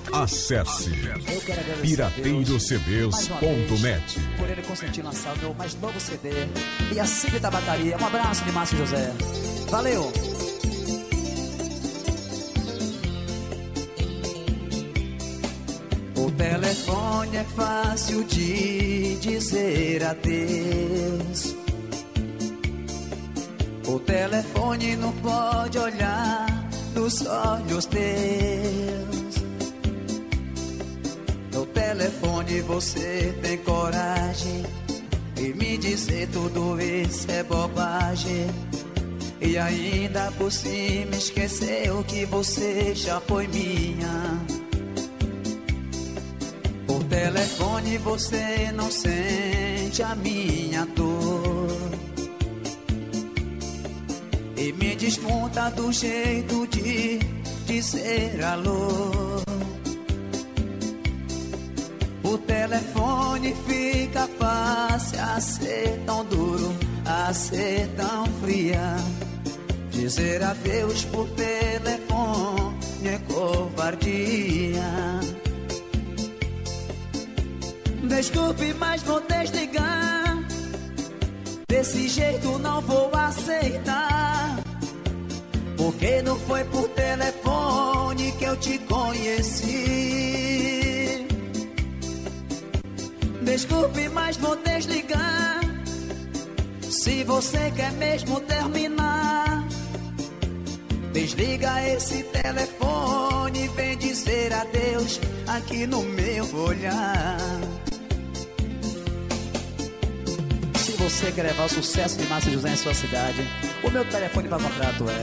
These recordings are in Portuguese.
Acesse pirateirocds.net por ele consentir lançar o meu mais novo CD e a Cib Tabataria. Um abraço de Márcio José. Valeu! O telefone é fácil de dizer adeus. O telefone não pode olhar nos olhos teus. No telefone você tem coragem e me dizer tudo isso é bobagem. E ainda por cima esqueceu que você já foi minha. Por telefone você não sente a minha dor e me desmonta do jeito de dizer alô. O telefone fica fácil a ser tão duro, a ser tão fria. Dizer adeus por telefone é covardia. Desculpe, mas vou desligar. Desse jeito não vou aceitar. Porque não foi por telefone que eu te conheci. Desculpe, mas vou desligar. Se você quer mesmo terminar, desliga esse telefone e vem dizer adeus aqui no meu olhar. Se você quer levar o sucesso de Márcio José em sua cidade, o meu telefone para contrato é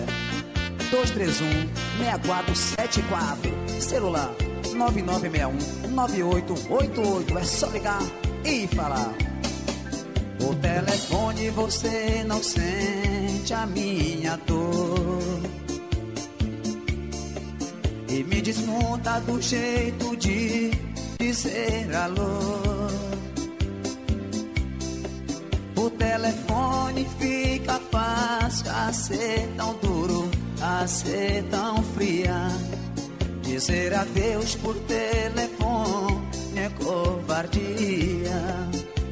231-6474. Celular 9961-9888. É só ligar e falar. O telefone você não sente a minha dor e me desmonta do jeito de dizer alô. O telefone fica fácil a ser tão duro, a ser tão fria. Dizer adeus por telefone é covardia.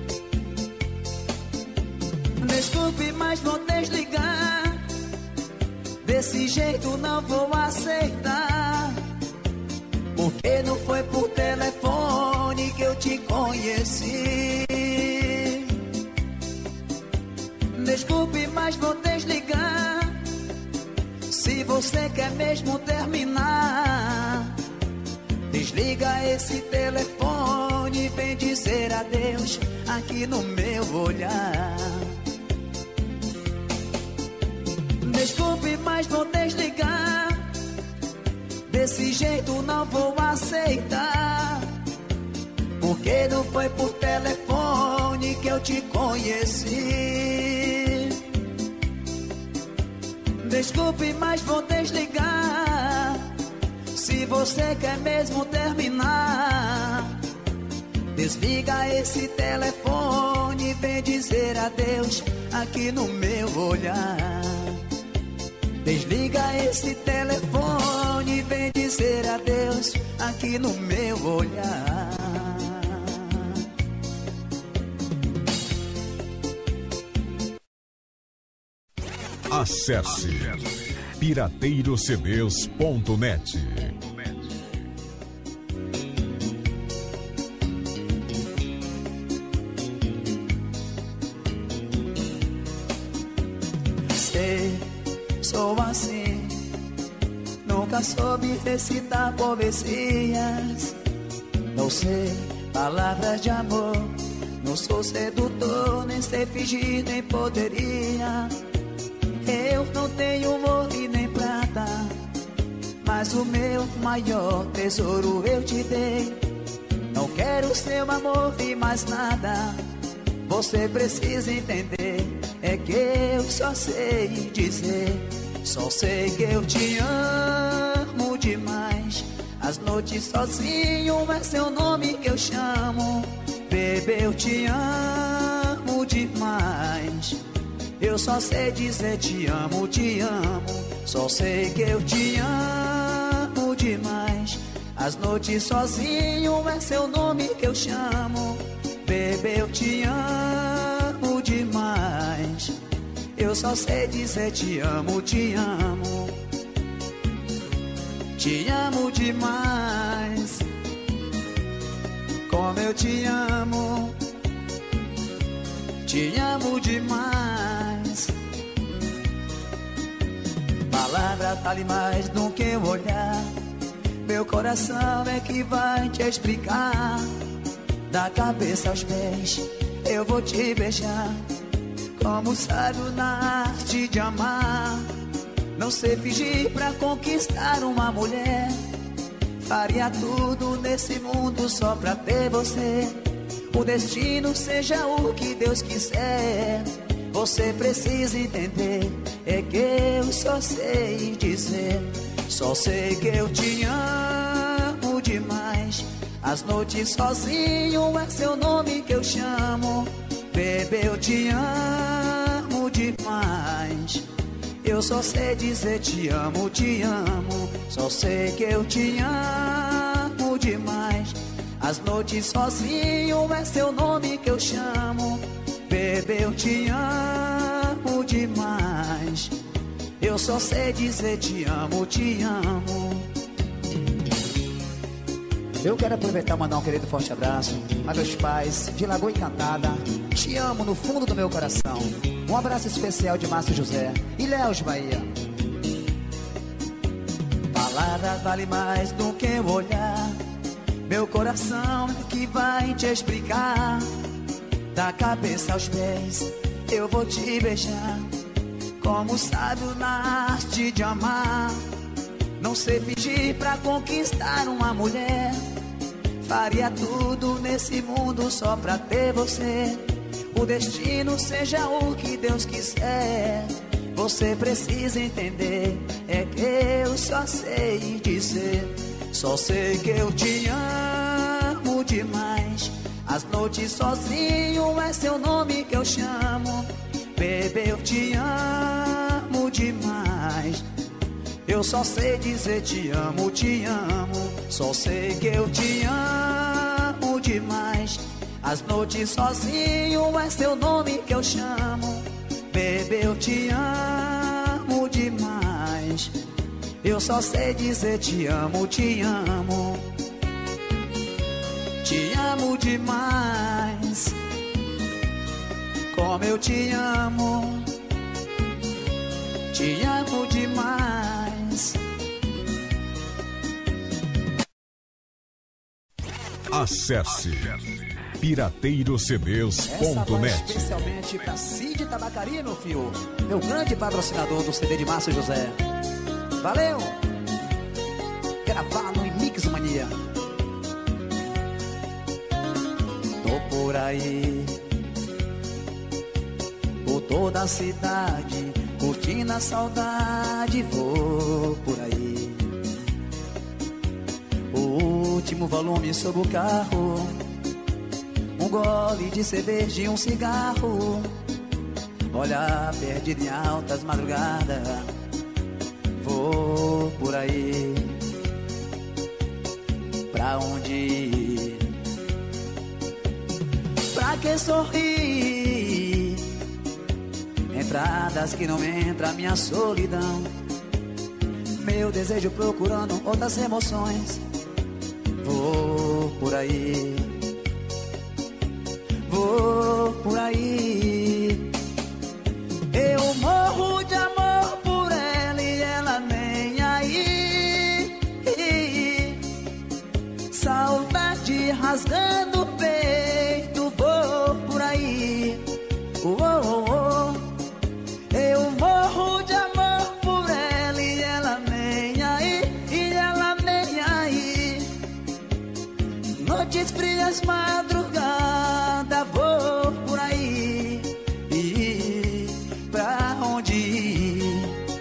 Desculpe, mas vou desligar. Desse jeito não vou aceitar. Porque não foi por telefone que eu te conheci. Desculpe, mas vou desligar. Se você quer mesmo terminar, desliga esse telefone e vem dizer adeus aqui no meu olhar. Desculpe, mas vou desligar. Desse jeito não vou aceitar. Porque não foi por telefone que eu te conheci. Desculpe, mas vou desligar. Se você quer mesmo terminar, desliga esse telefone e vem dizer adeus aqui no meu olhar. Desliga esse telefone e vem dizer adeus aqui no meu olhar. Acesse pirateirocds.net. Sou assim, nunca soube recitar poesias. Não sei palavras de amor, não sou sedutor, nem sei fingir, nem poderia. Eu não tenho ouro e nem prata, mas o meu maior tesouro eu te dei. Não quero seu amor e mais nada. Você precisa entender, é que eu só sei dizer. Só sei que eu te amo demais. As noites sozinho é seu nome que eu chamo. Bebê, eu te amo demais. Eu só sei dizer te amo, te amo. Só sei que eu te amo demais. As noites sozinho é seu nome que eu chamo. Bebê, eu te amo demais. Eu só sei dizer te amo, te amo. Te amo demais. Como eu te amo. Te amo demais. Palavra vale mais do que o olhar. Meu coração é que vai te explicar. Da cabeça aos pés eu vou te beijar. Como sábio na arte de amar. Não sei fingir pra conquistar uma mulher. Faria tudo nesse mundo só pra ter você. O destino seja o que Deus quiser. Você precisa entender. É que eu só sei dizer. Só sei que eu te amo demais. As noites sozinho é seu nome que eu chamo. Bebê, eu te amo demais. Eu só sei dizer te amo, te amo. Só sei que eu te amo demais. As noites sozinho é seu nome que eu chamo. Bebê, eu te amo demais. Eu só sei dizer te amo, te amo. Eu quero aproveitar e mandar um querido forte abraço a meus pais de Lagoa Encantada. Te amo no fundo do meu coração. Um abraço especial de Márcio José e Léo de Bahia. Palavra vale mais do que o olhar. Meu coração é que vai te explicar. Da cabeça aos pés eu vou te beijar. Como sábio na arte de amar. Não sei fingir pra conquistar uma mulher. Faria tudo nesse mundo só pra ter você. O destino seja o que Deus quiser. Você precisa entender. É que eu só sei dizer. Só sei que eu te amo demais. As noites sozinho é seu nome que eu chamo. Bebê, eu te amo demais. Eu só sei dizer te amo, te amo. Só sei que eu te amo demais. As noites sozinho é seu nome que eu chamo. Bebê, eu te amo demais. Eu só sei dizer te amo, te amo. Te amo demais. Como eu te amo. Te amo demais. Acesse pirateirocds.net. Especialmente pra Cid Tabacaria, meu filho. Meu grande patrocinador do CD de Márcio José. Valeu! Gravar no Mix Mania. Tô por aí, por toda a cidade, curtindo a saudade, vou por aí. O último volume sobre o carro, um gole de cerveja e um cigarro. Olha, perdido em altas madrugadas, vou por aí. Pra onde ir? Pra que sorrir? Entradas que não entra a minha solidão. Meu desejo procurando outras emoções. Vou por aí. Vou por aí. Eu morro de amor por ela e ela nem aí. Saudade rasgando o peito. Vou por aí. Oh, oh, oh. Eu morro de amor por ela e ela nem aí. E ela nem aí. Noites frias, madrugada, vou por aí. E pra onde ir?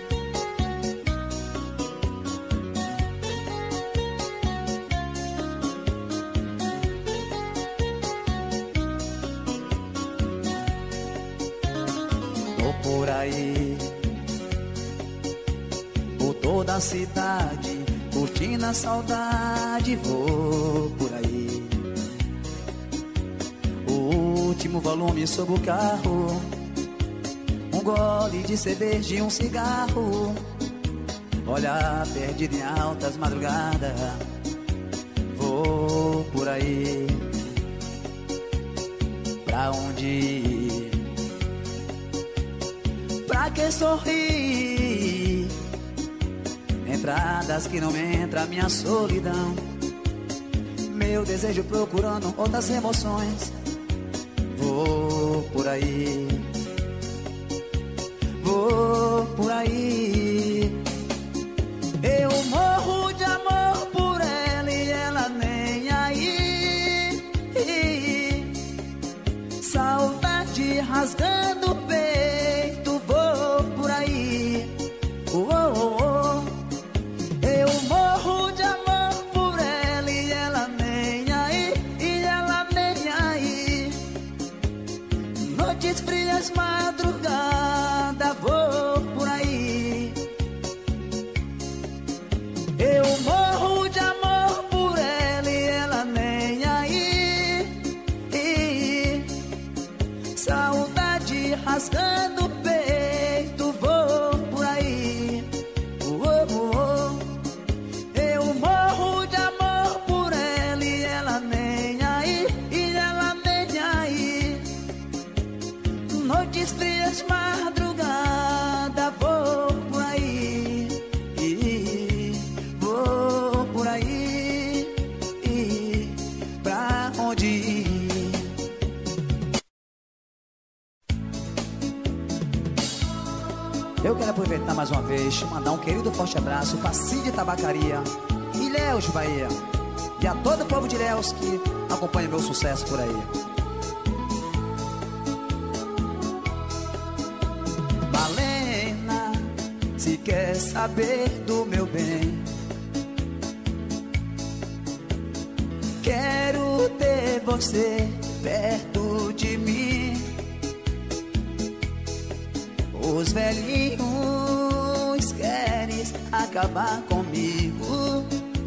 Tô por aí, por toda a cidade, curtindo Sentindo a saudade, vou por aí. O último volume sob o carro, um gole de cerveja e um cigarro. Olha, perdido em altas madrugadas, vou por aí. Pra onde ir? Pra que sorrir? Entradas que não entra minha solidão, meu desejo procurando outras emoções. Vou por aí, vou por aí. Eu morro de amor por ela e ela nem aí. Saudade rasgando o peito, vou por aí. Oh, oh, oh. Eu morro de amor por ela e ela nem aí, e ela nem aí. Noites frias, madrugada, vou por aí. Eu morro de amor por ela e ela nem aí. Saudade rasgando o peito, vou por aí. Oh, oh, oh. Eu morro de amor por ela e ela nem aí, e ela nem aí. Noites frias, madrugada, vou por aí. Vou por aí. Pra onde ir? Eu quero aproveitar mais uma vez, mandar um querido forte abraço pra Cid Tabacaria, Ilhéus, Bahia, e a todo o povo de Ilhéus que acompanha meu sucesso por aí. Malena, se quer saber do meu bem, quero ter você perto de mim. Os velhinhos querem acabar comigo.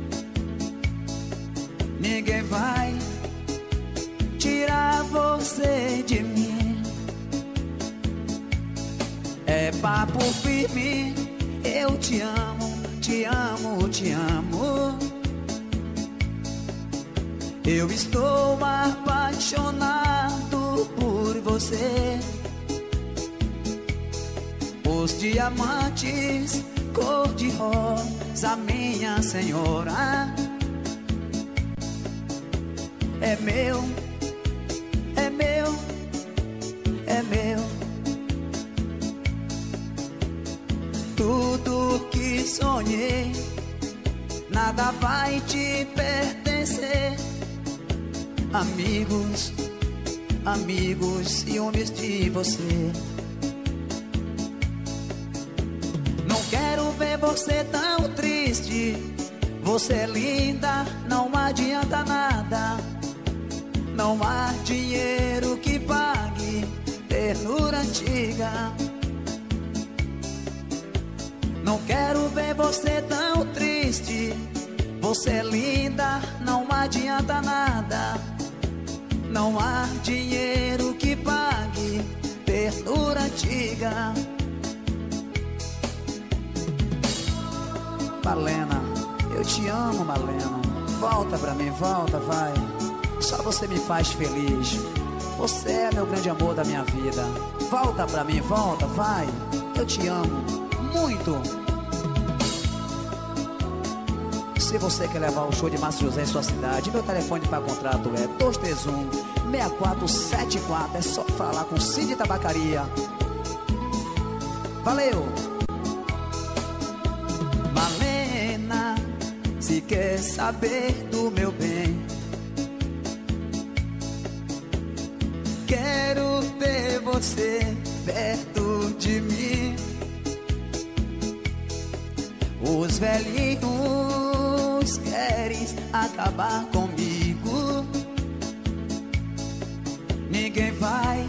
Ninguém vai tirar você de mim. É papo firme, eu te amo, te amo, te amo. Eu estou apaixonado por você. Os diamantes cor-de-rosa, minha senhora, é meu, é meu, é meu. Tudo que sonhei, nada vai te pertencer. Amigos, amigos, ciúmes de você. Não quero ver você tão triste. Você é linda, não adianta nada. Não há dinheiro que pague ternura antiga. Não quero ver você tão triste. Você é linda, não adianta nada. Não há dinheiro que pague ternura antiga. Malena, eu te amo, Malena. Volta pra mim, volta, vai. Só você me faz feliz. Você é meu grande amor da minha vida. Volta pra mim, volta, vai. Eu te amo muito. Se você quer levar o show de Márcio José em sua cidade, meu telefone para contrato é 231-6474. É só falar com Cid Tabacaria. Valeu! Malena, se quer saber do meu bem, quero ter você perto de mim. Os velhinhos querem acabar comigo. Ninguém vai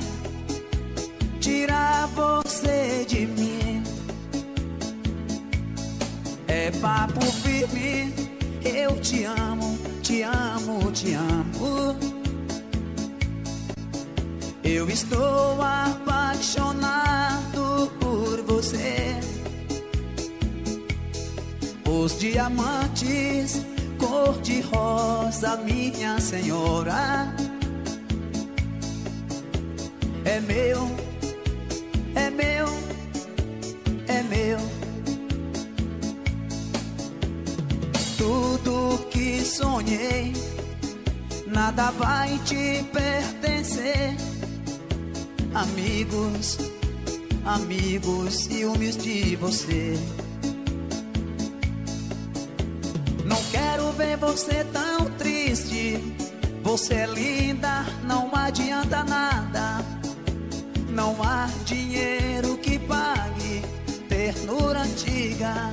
tirar você de mim. É papo firme, Eu te amo, te amo, te amo. Eu estou apaixonado por você. Os diamantes cor de rosa, minha senhora, é meu, é meu, é meu. Tudo que sonhei, nada vai te pertencer. Amigos, amigos, ciúmes de você. Não quero ver você tão triste. Você é linda, não adianta nada. Não há dinheiro que pague ternura antiga.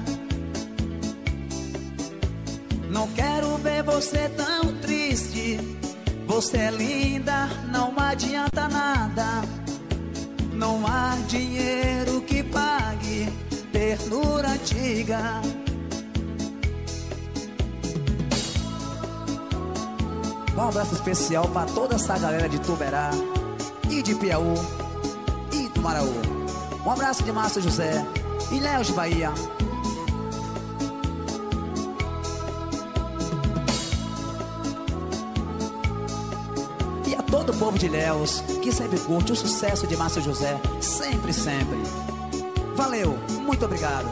Não quero ver você tão triste. Você é linda, não adianta nada. Não há dinheiro que pague ternura antiga. Um abraço especial para toda essa galera de Tuberá e de Piauí e do Maraú. Um abraço de Márcio José e Léo de Bahia. E a todo o povo de Léus que sempre curte o sucesso de Márcio José. Sempre, sempre. Valeu, muito obrigado.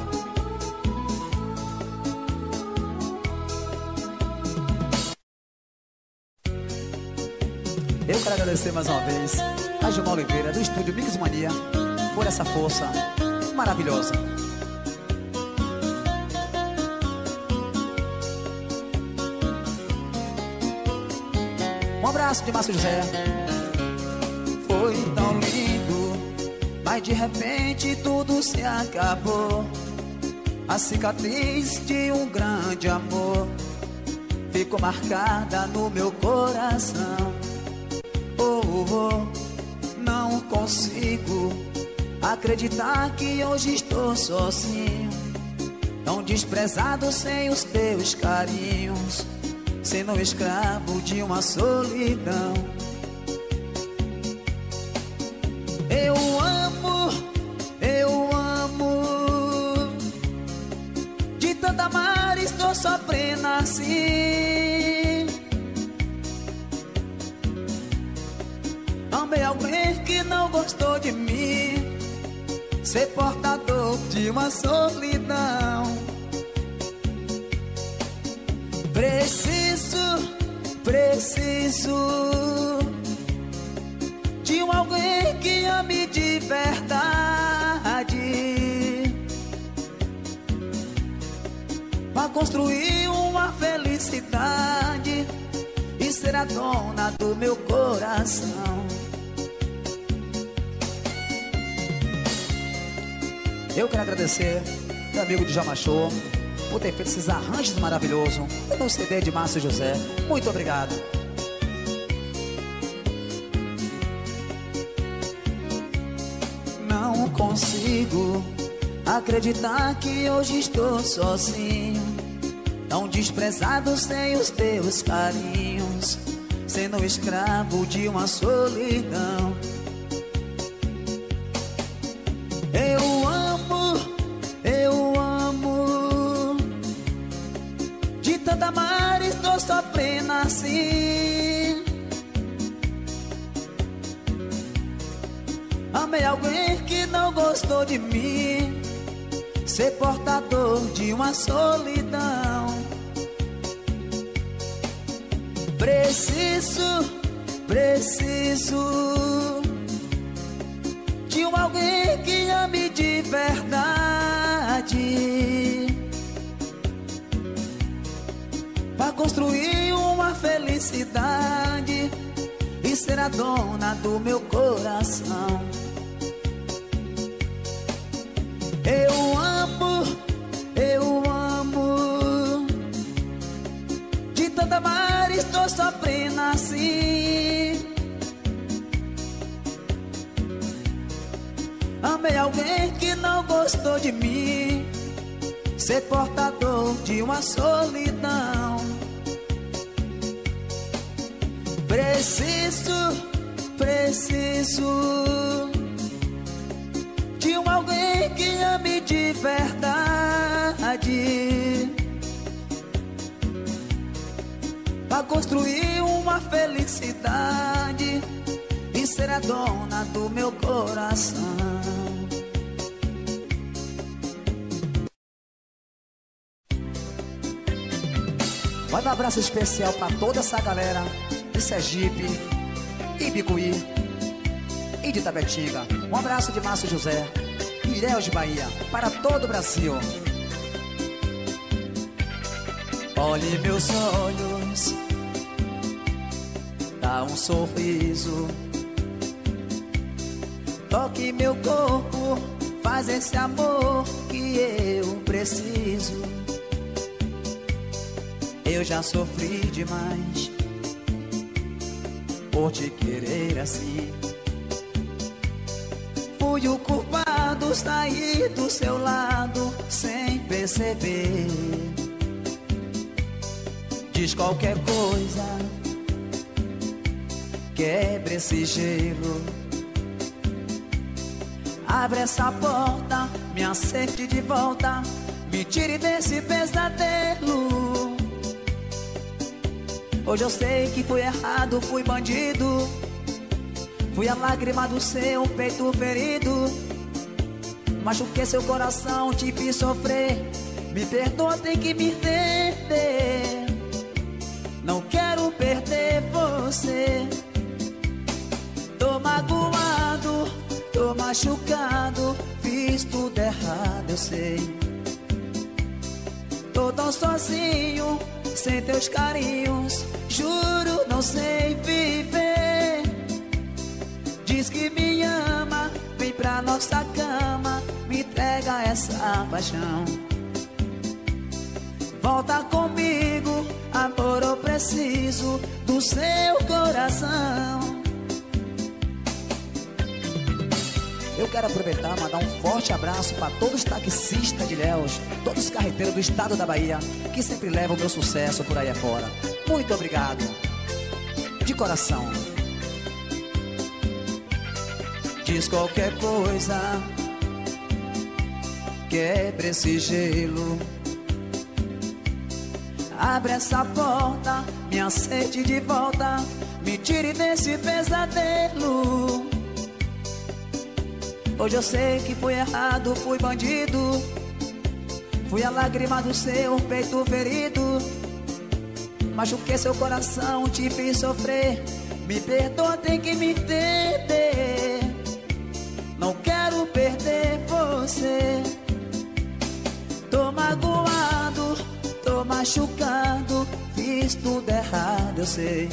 Eu quero agradecer mais uma vez a Gilmar Oliveira do estúdio Mix Mania por essa força maravilhosa. Um abraço de Márcio José. Foi tão lindo, mas de repente tudo se acabou. A cicatriz de um grande amor ficou marcada no meu coração. Não consigo acreditar que hoje estou sozinho, tão desprezado sem os teus carinhos, sendo escravo de uma solidão. Eu amo, de tanto amar estou sofrendo assim. Amei alguém que não gostou de mim, ser portador de uma solidão. Preciso de alguém que ame de verdade, pra construir uma felicidade e ser a dona do meu coração. Eu quero agradecer meu amigo de Jamachô por ter feito esses arranjos maravilhosos no CD de Márcio José. Muito obrigado. Não consigo acreditar que hoje estou sozinho, tão desprezado sem os teus carinhos, sendo escravo de uma solidão. Eu amo, de tanto amar estou sofrendo assim. Amei alguém que não gostou de mim, ser portador de uma solidão. Preciso de alguém que ame de verdade, pra construir uma felicidade e ser a dona do meu coração. Eu amo, de tanto amar estou sofrendo assim. Amei alguém que não gostou de mim, ser portador de uma solidão. Preciso de alguém que ame de verdade, pra construir uma felicidade e ser a dona do meu coração. Manda um abraço especial pra toda essa galera de Sergipe, Ibicuí e de Tapetinga. Um abraço de Márcio José, Ilhéus de Bahia, para todo o Brasil. Olhe meus olhos, dá um sorriso, toque meu corpo, faz esse amor que eu preciso. Eu já sofri demais por te querer assim. Fui o culpado, saí do seu lado sem perceber. Diz qualquer coisa, quebre esse gelo. Abre essa porta, me aceite de volta, me tire desse pesadelo. Hoje eu sei que fui errado, fui bandido, fui a lágrima do seu peito ferido, machuquei seu coração, te fiz sofrer. Me perdoa, tem que me entender. Não quero perder você. Tô magoado, tô machucado, fiz tudo errado, eu sei. Tô tão sozinho, sem teus carinhos, juro não sei viver. Diz que me ama, vem pra nossa cama, me entrega essa paixão. Volta comigo, amor, eu preciso do seu coração. Eu quero aproveitar e mandar um forte abraço para todos os taxistas de Ilhéus, todos os carreteiros do estado da Bahia, que sempre levam o meu sucesso por aí afora. Muito obrigado, de coração. Diz qualquer coisa, quebre esse gelo. Abre essa porta, me aceite de volta, me tire desse pesadelo. Hoje eu sei que fui errado, fui bandido, fui a lágrima do seu peito ferido, machuquei seu coração, te fiz sofrer. Me perdoa, tem que me entender. Não quero perder você. Tô magoado, tô machucado, fiz tudo errado, eu sei.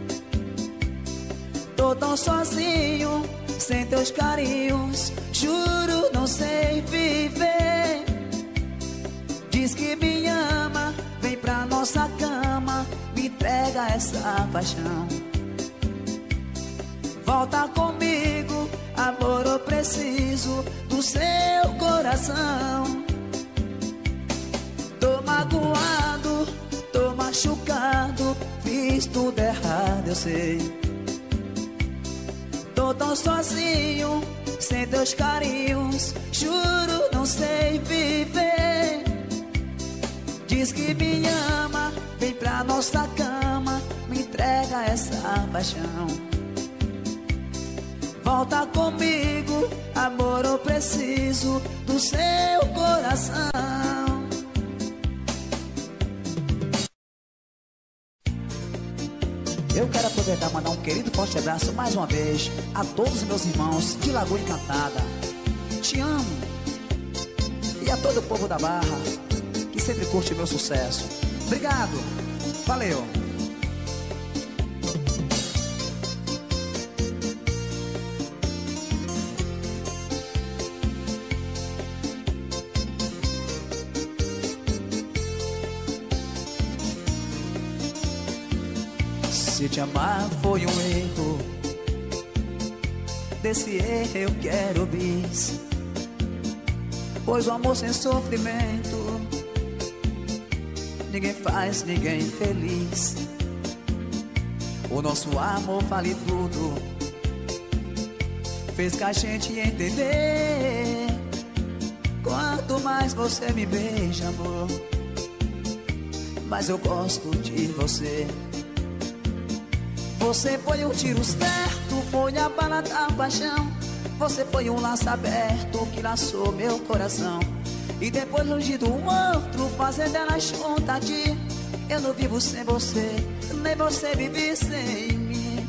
Tô tão sozinho, sem teus carinhos, juro não sei viver. Diz que me ama, vem pra nossa cama, me entrega essa paixão. Volta comigo, amor, eu preciso do seu coração. Tô magoado, tô machucado, fiz tudo errado, eu sei. Tô tão sozinho, sem teus carinhos, juro não sei viver. Diz que me ama, vem pra nossa cama, me entrega essa paixão. Volta comigo, amor, eu preciso do seu coração. Eu quero aproveitar e mandar um querido forte abraço mais uma vez a todos os meus irmãos de Lagoa Encantada. Te amo. E a todo o povo da Barra que sempre curte o meu sucesso. Obrigado. Valeu. Se te amar foi um erro, desse erro eu quero bis. Pois o amor sem sofrimento ninguém faz ninguém feliz. O nosso amor vale tudo, fez que a gente entender. Quanto mais você me beija, amor, mas eu gosto de você. Você foi um tiro certo, foi a bala da paixão. Você foi um laço aberto que laçou meu coração. E depois longe do outro, fazendo ela junto a ti. Eu não vivo sem você, nem você vive sem mim.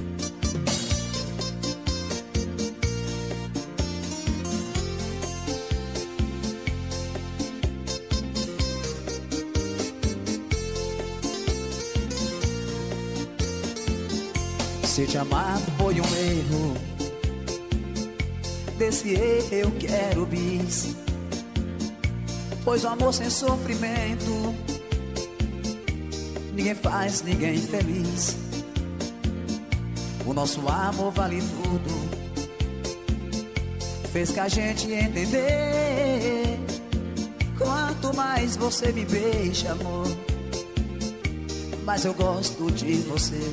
Se te amar foi um erro, desse erro eu quero bis. Pois o amor sem sofrimento ninguém faz ninguém feliz. O nosso amor vale tudo, fez que a gente entender. Quanto mais você me beija, amor, mas eu gosto de você.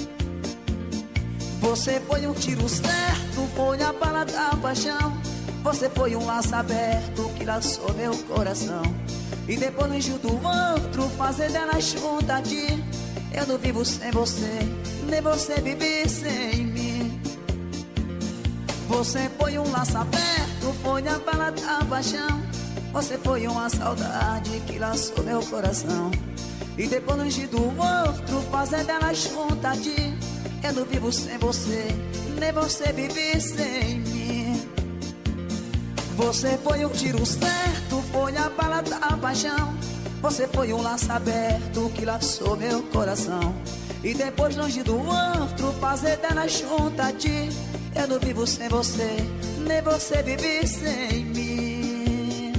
Você foi um tiro certo, foi a bala da paixão. Você foi um laço aberto que laçou meu coração. E depois longe do outro, fazendo ela junto a ti. Eu não vivo sem você, nem você vive sem mim. Você foi um laço aberto, foi a bala da paixão. Você foi uma saudade que laçou meu coração. E depois longe do outro, fazendo ela junto a ti. Eu não vivo sem você, nem você vive sem mim. Você foi um tiro certo, foi a bala da paixão. Você foi um laço aberto que laçou meu coração. E depois longe do outro, fazer dela junto a ti. Eu não vivo sem você, nem você vive sem mim.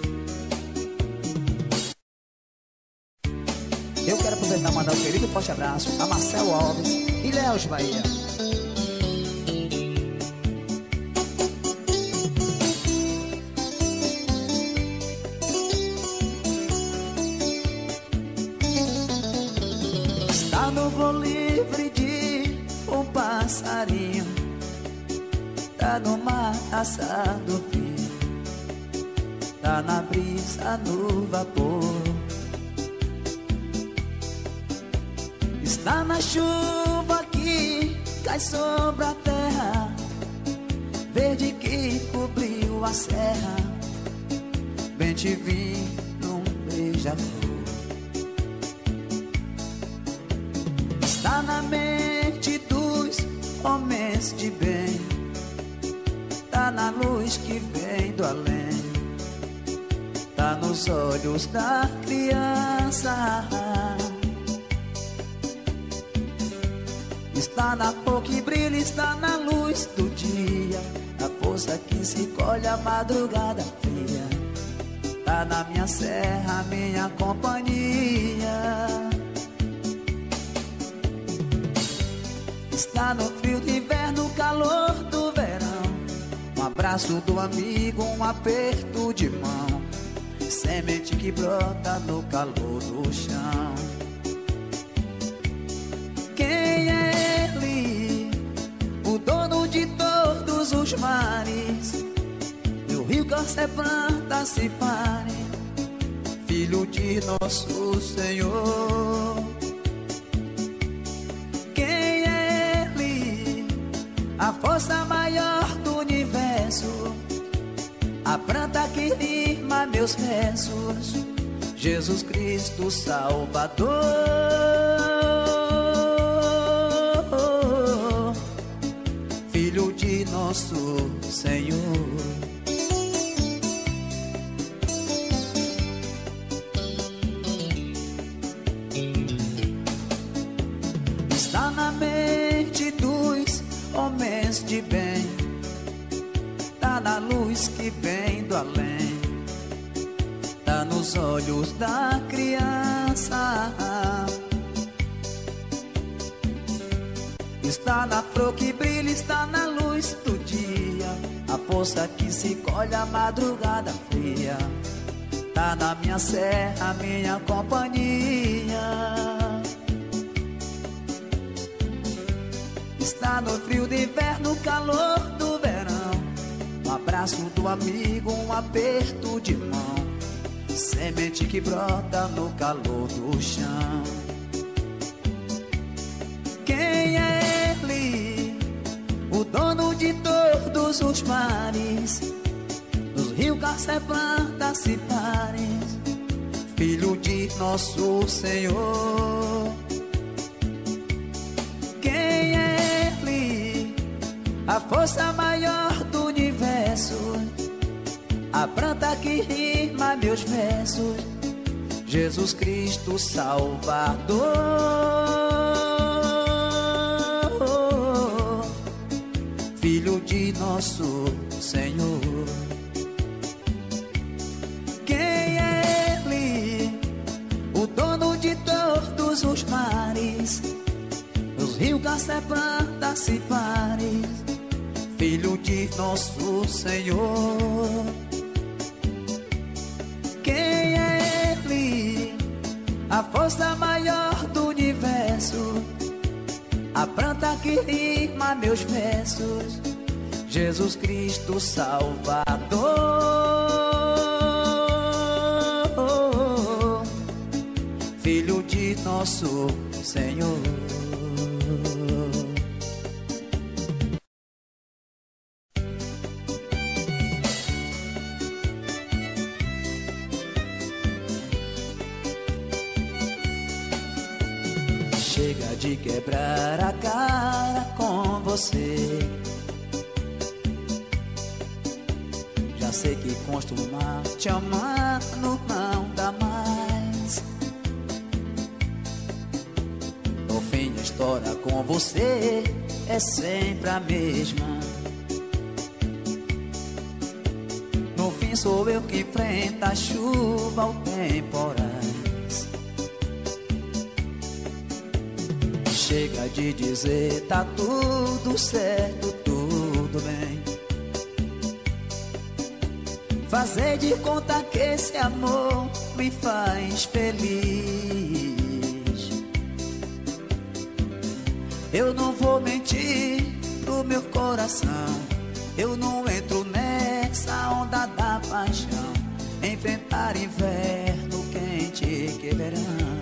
Eu quero aproveitar e mandar um querido forte abraço a Marcelo Alves e Léo de Bahia. Está no voo livre de um passarinho, tá no mar assado frio, tá na brisa no vapor. Está na chuva que cai sobre a terra, verde que cobriu a serra. Bem te vi num beija-flor. Está na mente dos homens de bem, tá na luz que vem do além, tá nos olhos da criança. Está na cor que brilha, está na luz do dia, a força que se colhe a madrugada fria. Tá na minha serra, minha companhia. Está no frio do inverno, o calor do verão, um abraço do amigo, um aperto de mão, semente que brota no calor do chão. Quem é ele? O dono de todos os mares, e o rio que você planta se pare, filho de nosso Senhor. Quem é ele? A força maior do universo, a planta que rima meus versos, Jesus Cristo Salvador. Filho de nosso Senhor. Está na mente dos homens de bem, tá na luz que vem do além, tá nos olhos da criança. Está na flor que brilha, está na luz do dia, a força que se colhe a madrugada fria. Tá na minha serra, minha companhia. Está no frio do inverno, calor do verão. Um abraço do amigo, um aperto de mão. Semente que brota no calor do chão. Quem é ele? O dono de todos os mares, dos rios, cacé, plantas e mares. Filho de nosso Senhor. Quem é ele? A força maior do universo, a planta que rima meus versos. Jesus Cristo Salvador, Filho de nosso Senhor. Quem é ele? O dono de todos os mares, os rios, cacé, plantas e mares. Filho de nosso Senhor. Quem é ele? A força maior do universo, a planta que rima meus versos. Jesus Cristo Salvador, Filho de nosso Senhor. Chega de quebrar a cara com você. Já sei que costumar te amar não dá mais. No fim a história com você é sempre a mesma. No fim sou eu que enfrenta a chuva ou temporais. Chega de dizer tá tudo certo, tudo bem. Fazer de conta que esse amor me faz feliz. Eu não vou mentir pro meu coração, eu não entro nessa onda da paixão. Enfrentar inverno quente que verão.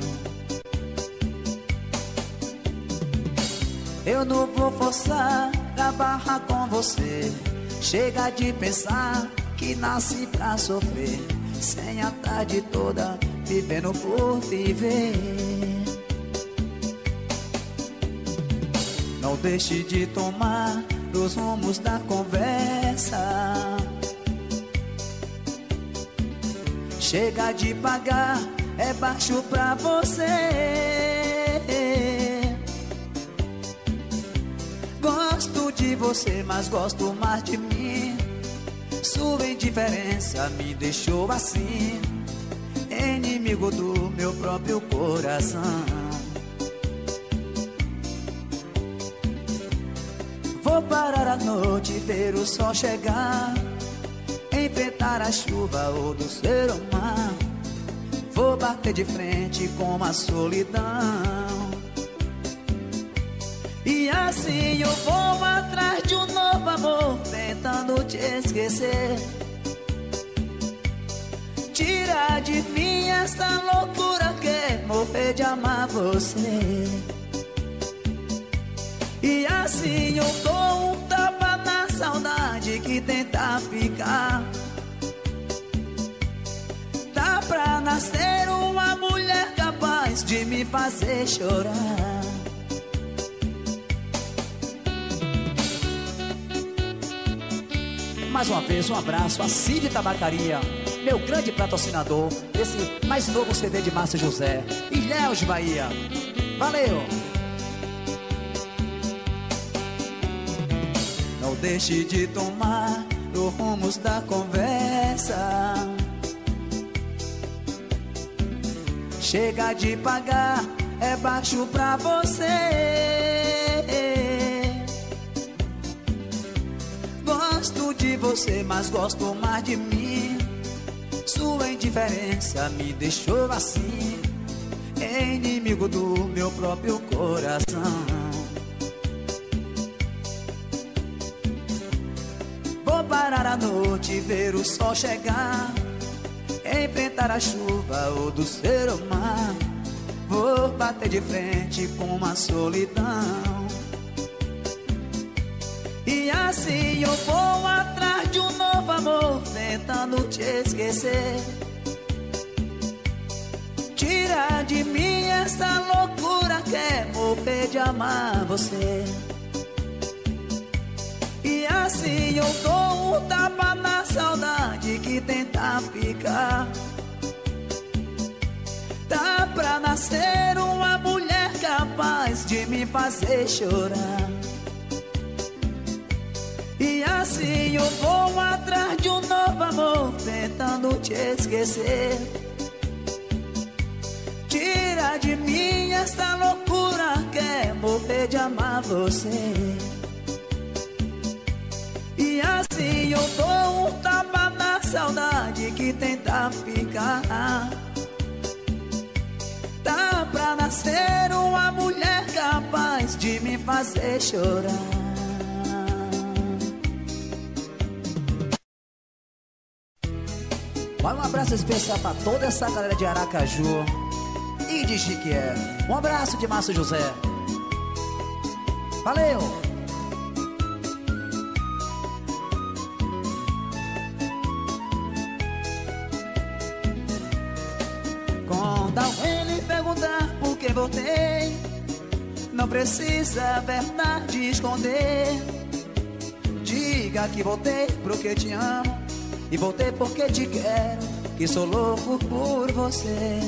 Eu não vou forçar a barra com você. Chega de pensar que nasci pra sofrer, sem a tarde toda vivendo por viver. Não deixe de tomar os rumos da conversa. Chega de pagar, é baixo pra você. Gosto de você, mas gosto mais de mim. Sua indiferença me deixou assim, inimigo do meu próprio coração. Vou parar a noite, ver o sol chegar, enfrentar a chuva ou do ser o mar. Vou bater de frente com a solidão. E assim eu vou atrás de um novo amor, tentando te esquecer. Tira de mim essa loucura que é morrer de amar você. E assim eu dou um tapa na saudade que tenta ficar. Dá pra nascer uma mulher capaz de me fazer chorar. Mais uma vez, um abraço a Cid Tabacaria, meu grande patrocinador desse mais novo CD de Márcio José, Ilhéus, Bahia. Valeu! Não deixe de tomar os rumos da conversa. Chega de pagar, é baixo pra você. Gosto de você, mas gosto mais de mim. Sua indiferença me deixou assim, inimigo do meu próprio coração. da noite ver o sol chegar, enfrentar a chuva ou do ser o mar. Vou bater de frente com uma solidão, e assim eu vou atrás de um novo amor, tentando te esquecer. Tira de mim essa loucura que é morrer de amar você. E assim eu dou um tapa na saudade que tenta ficar. Dá pra nascer uma mulher capaz de me fazer chorar. E assim eu vou atrás de um novo amor, tentando te esquecer. Tira de mim essa loucura que é morrer de amar você. E assim eu dou um tapa na saudade que tenta ficar. Dá pra nascer uma mulher capaz de me fazer chorar. Vai um abraço especial pra toda essa galera de Aracaju e de Chiquié. Um abraço de Márcio José. Valeu! Quando alguém lhe perguntar por que voltei, não precisa a verdade esconder. Diga que voltei porque te amo, e voltei porque te quero, que sou louco por você.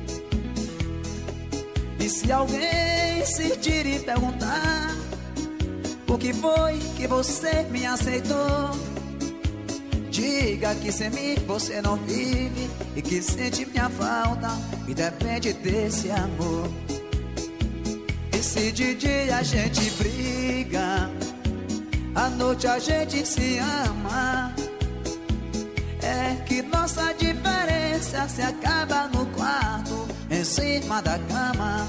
E se alguém insistir e perguntar por que foi que você me aceitou, diga que sem mim você não vive e que sente minha falta e depende desse amor. E se de dia a gente briga, à noite a gente se ama, é que nossa diferença se acaba no quarto, em cima da cama.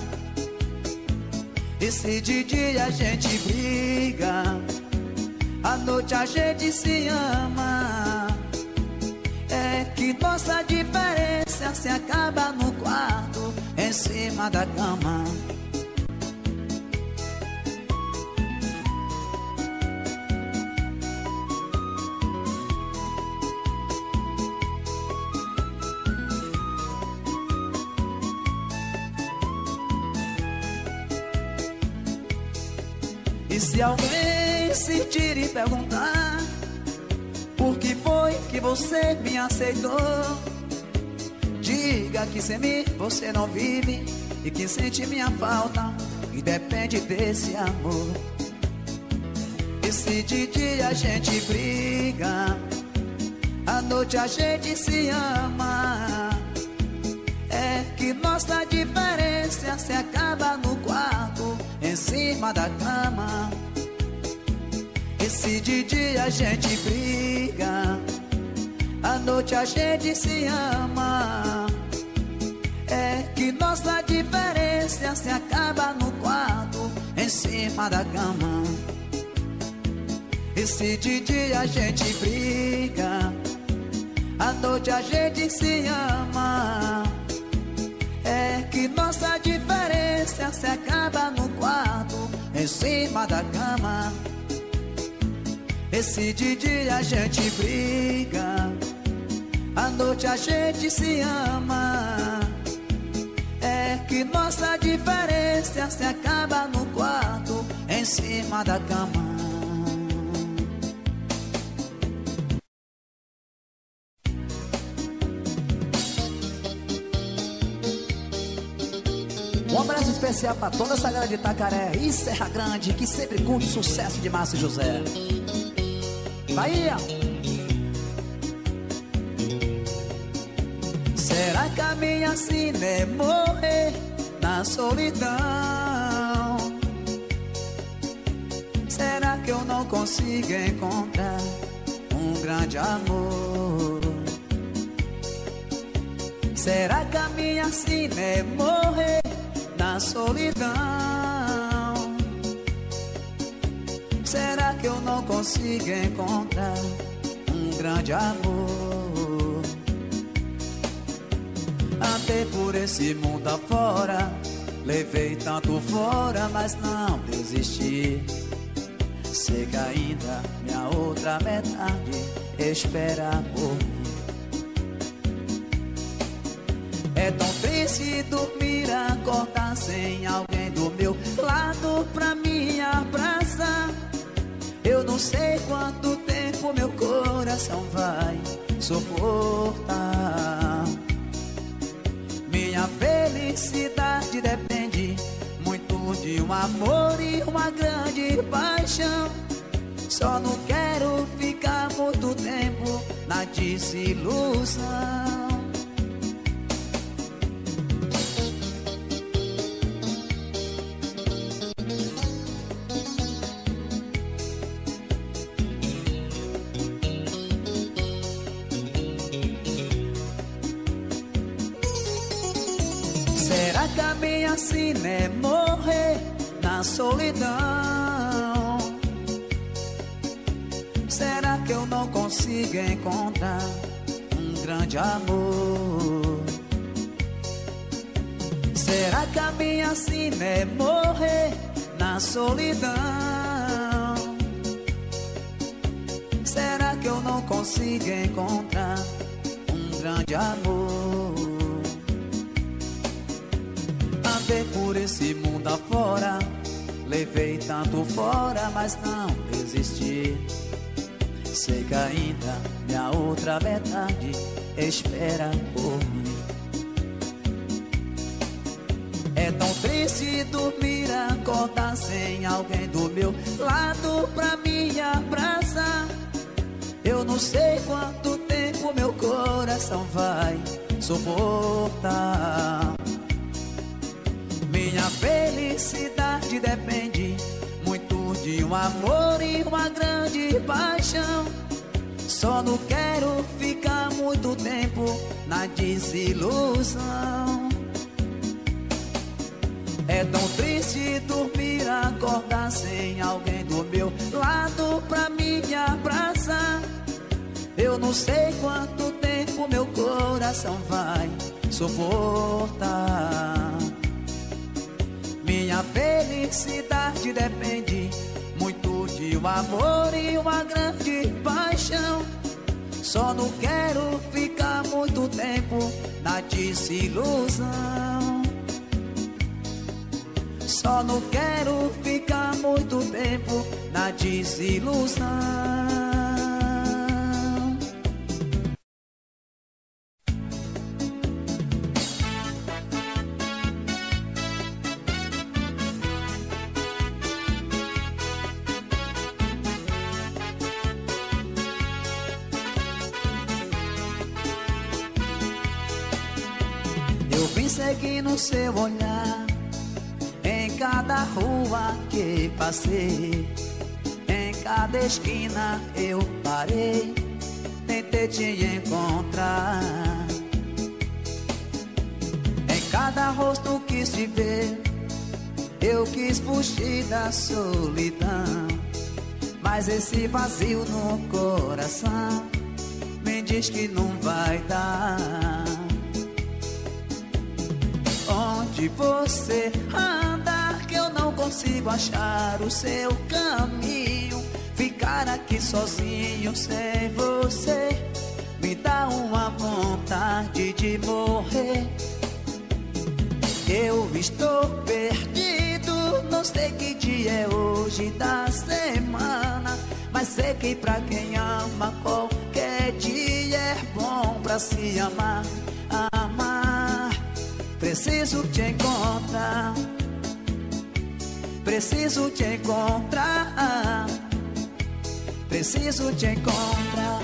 E se de dia a gente briga, à noite a gente se ama, é que nossa diferença se acaba no quarto, em cima da cama. E se alguém insistir e perguntar por que foi que você me aceitou, diga que sem mim você não vive e que sente minha falta e depende desse amor. E se de dia a gente briga, à noite a gente se ama, é que nossa diferença se acaba no quarto, em cima da cama. E se de dia a gente briga, à noite a gente se ama, é que nossa diferença se acaba no quarto, em cima da cama. E se de dia a gente briga, à noite a gente se ama, é que nossa diferença se acaba no quarto, em cima da cama. E se de dia a gente briga, à noite a gente se ama, é que nossa diferença se acaba no quarto, em cima da cama. Um abraço especial pra toda essa galera de Itacaré e Serra Grande, que sempre curte o sucesso de Márcio José. Bahia! Será que a minha sina é morrer na solidão? Será que eu não consigo encontrar um grande amor? Será que a minha sina é morrer na solidão? Será que eu não consigo encontrar um grande amor. Andei por esse mundo afora, levei tanto fora, mas não desisti. Sei que ainda minha outra metade espera por mim. É tão triste dormir, acordar sem alguém do meu lado pra me abraçar. Eu não sei quanto tempo meu coração vai suportar. Minha felicidade depende muito de um amor e uma grande paixão. Só não quero ficar muito tempo na desilusão. Será que a minha sina é morrer na solidão? Será que eu não consigo encontrar um grande amor? Será que a minha sina é morrer na solidão? Será que eu não consigo encontrar um grande amor? Andei por esse mundo afora, levei tanto fora, mas não desisti. Sei que ainda minha outra metade espera por mim. É tão triste dormir, acordar sem alguém do meu lado pra me abraçar. Eu não sei quanto tempo meu coração vai suportar. Minha felicidade depende muito de um amor e uma grande paixão. Só não quero ficar muito tempo na desilusão. É tão triste dormir, acordar sem alguém do meu lado pra me abraçar. Eu não sei quanto tempo meu coração vai suportar. Minha felicidade depende muito de um amor e uma grande paixão. Só não quero ficar muito tempo na desilusão. Só não quero ficar muito tempo na desilusão. Eu vim seguindo seu olhar em cada rua que passei, em cada esquina eu parei, tentei te encontrar. Em cada rosto quis te ver, eu quis fugir da solidão, mas esse vazio no coração me diz que não vai dar. Onde você anda que eu não consigo achar o seu caminho? Ficar aqui sozinho sem você me dá uma vontade de morrer. Eu estou perdido, não sei que dia é hoje da semana, mas sei que pra quem ama qualquer dia é bom pra se amar. Preciso te encontrar, preciso te encontrar, preciso te encontrar.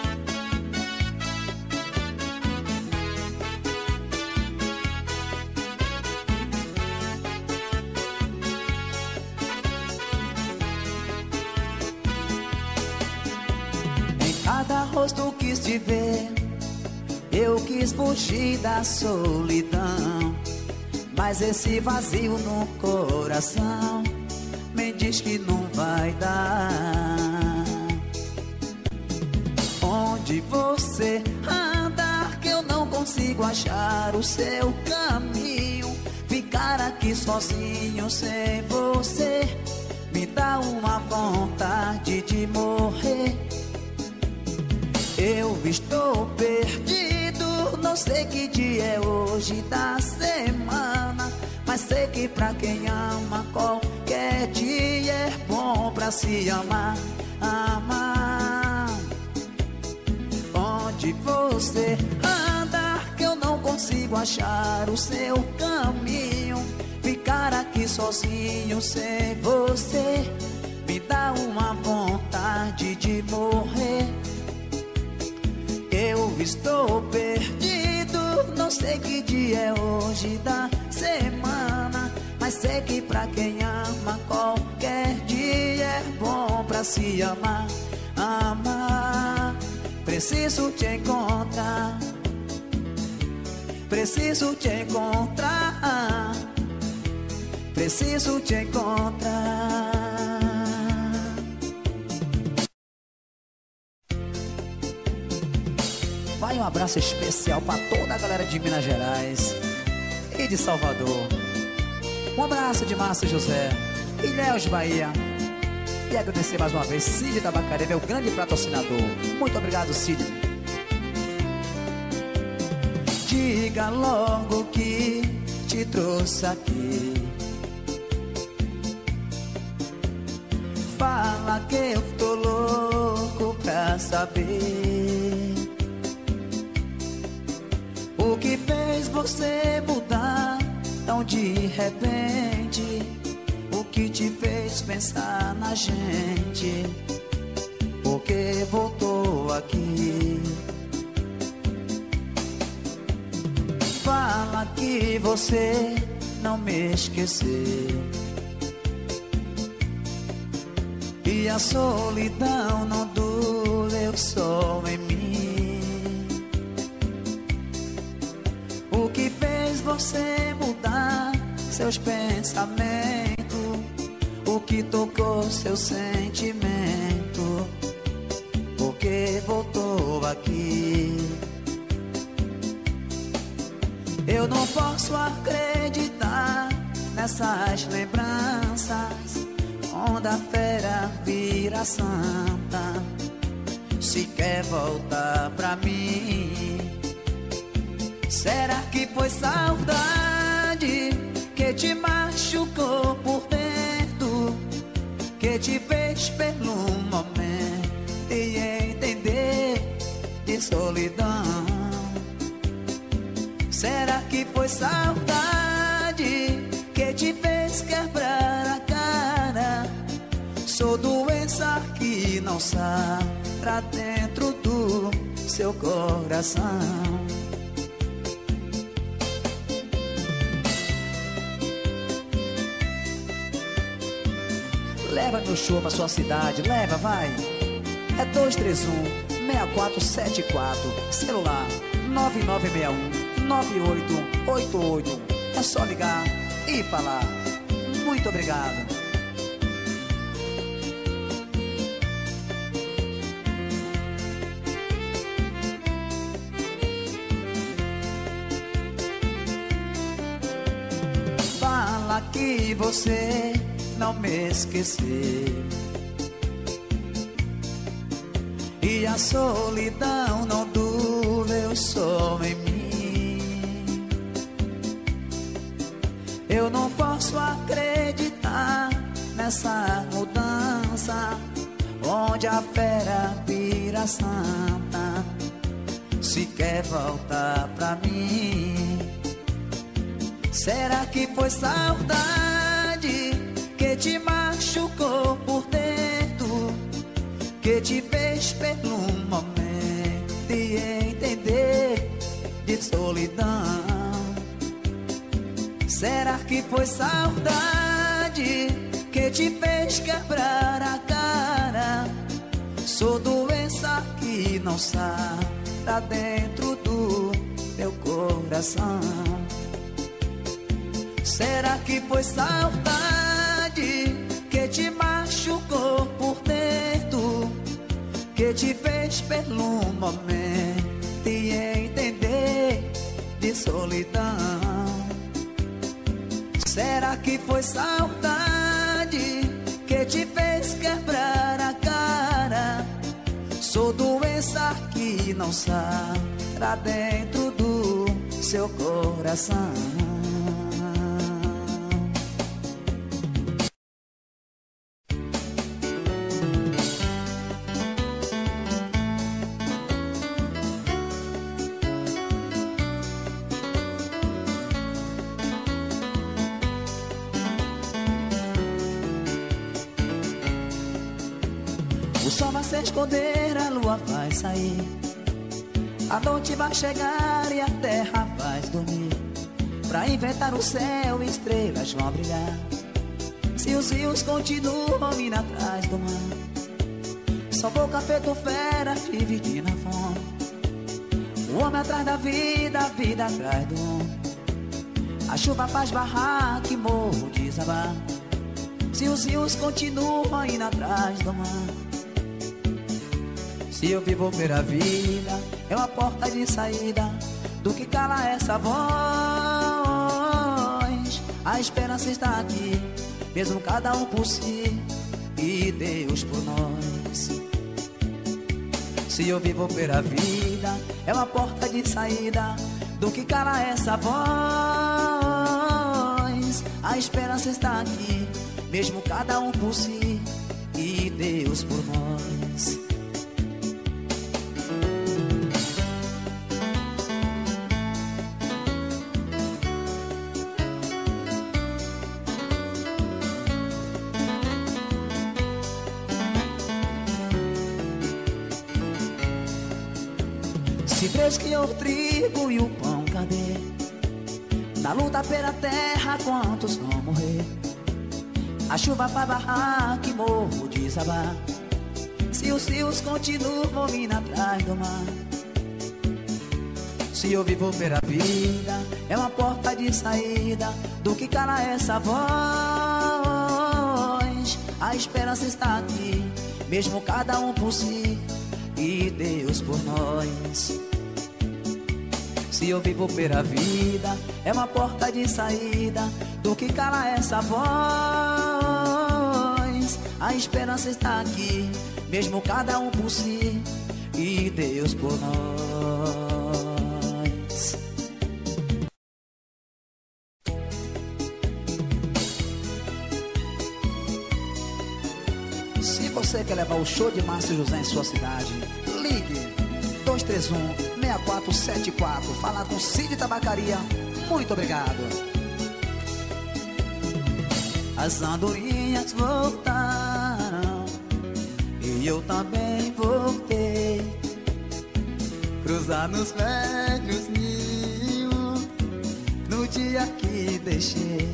Em cada rosto quis te ver, eu quis fugir da solidão, mas esse vazio no coração me diz que não vai dar. você andar que eu não consigo achar o seu caminho. Ficar aqui sozinho sem você me dá uma vontade de morrer. Eu estou perdido, não sei que dia é hoje da semana, mas sei que pra quem ama qualquer dia é bom pra se amar, amar. Onde você anda que eu não consigo achar o seu caminho. Ficar aqui sozinho sem você me dá uma vontade de morrer. Eu estou perdido, não sei que dia é hoje da semana, mas sei que pra quem ama qualquer dia é bom pra se amar, amar. Preciso te encontrar, preciso te encontrar, preciso te encontrar. Vai um abraço especial para toda a galera de Minas Gerais e de Salvador. Um abraço de Márcio José, Ilhéus, Bahia. E agradecer mais uma vez Cid Tabacaria, meu grande patrocinador. Muito obrigado, Cid. Diga logo que te trouxe aqui. Fala que eu tô louco pra saber o que fez você mudar tão de repente. O que te fez pensar na gente? Porque voltou aqui. Fala que você não me esqueceu e a solidão não doeu só em mim. O que fez você mudar seus pensamentos? O que tocou seu sentimento? Porque voltou aqui. Eu não posso acreditar nessas lembranças, onde a fera vira santa. Se quer voltar pra mim, será que foi saudade que te machucou por dentro, que te fez pelo momento e entender de solidão? Será que foi saudade que te fez quebrar a cara? Sou doença que não sai pra dentro do seu coração. Leva meu show pra sua cidade, leva, vai. É 231-6474, celular 9961-9888. É só ligar e falar. Muito obrigado. Fala que você não me esqueceu e a solidão não doeu só em mim. Eu não posso acreditar nessa mudança, onde a fera vira santa. Se quer voltar pra mim, será que foi saudade que te machucou por dentro, que te fez pelo momento e entender de solidão? Será que foi saudade que te fez quebrar a cara? Sou doença que não sai pra dentro do teu coração. Será que foi saudade que te machucou por dentro, que te fez pelo momento que foi saudade que te fez quebrar a cara? Sou doença que não sara dentro do seu coração. O sol vai se esconder, a lua vai sair, a noite vai chegar e a terra vai dormir. Pra inventar o céu, estrelas vão brilhar. Se os rios continuam indo atrás do mar, só boca feito fera, dividindo a fome. O homem atrás da vida, a vida atrás do homem. A chuva faz barraco e morro desabar. Se os rios continuam indo atrás do mar, se eu vivo ver a vida, é uma porta de saída do que cala essa voz. A esperança está aqui, mesmo cada um por si e Deus por nós. Se eu vivo ver a vida, é uma porta de saída do que cala essa voz. A esperança está aqui, mesmo cada um por si e Deus por nós. Se Deus criou o trigo e o pão, cadê? Na luta pela terra, quantos vão morrer? A chuva faz barraco e morro desabar. Se os rios continuam vindo atrás do mar, se eu vivo ver a vida, é uma porta de saída do que cala essa voz. A esperança está aqui, mesmo cada um por si e Deus por nós. Se eu vivo ver a vida, é uma porta de saída do que cala essa voz. A esperança está aqui, mesmo cada um por si e Deus por nós. Se você quer levar o show de Márcio José em sua cidade, ligue 231-6474. Falar com Cid Tabacaria. Muito obrigado. As andorinhas voltaram e eu também voltei. Cruzar nos velhos ninhos no dia que deixei.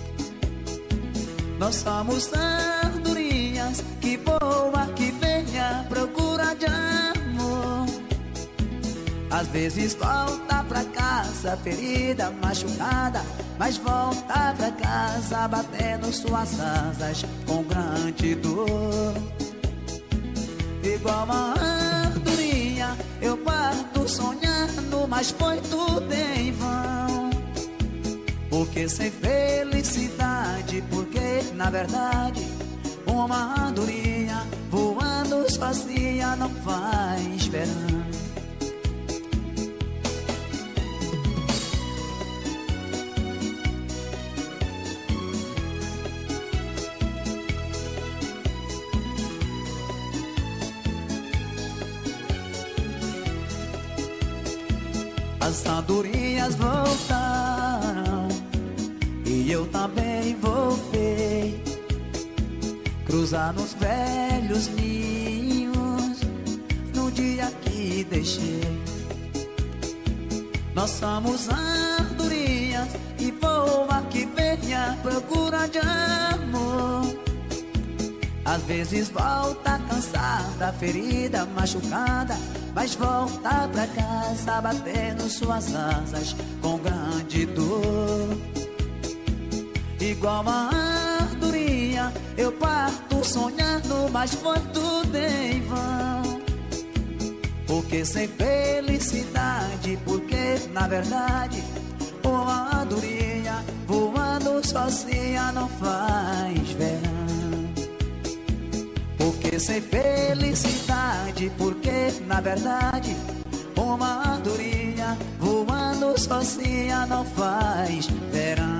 Nós somos andorinhas que voam, que vem à procura de amor. Às vezes volta pra casa ferida, machucada, mas volta pra casa batendo suas asas com grande dor. Igual uma andorinha eu parto sonhando, mas foi tudo em vão. Porque sem felicidade, porque na verdade uma andorinha voando sozinha não vai esperando. As andorinhas voltaram e eu também voltei. Cruzar nos velhos ninhos no dia que deixei. Nós somos andorinhas e voa que vem à procura de amor. Às vezes volta cansada, ferida, machucada, mas volta pra casa batendo suas asas com grande dor. Igual uma andorinha eu parto sonhando, mas foi tudo em vão. Porque sem felicidade, porque na verdade uma andorinha voando sozinha não faz verão. Porque sem felicidade, porque na verdade uma andorinha voando sozinha não faz verão.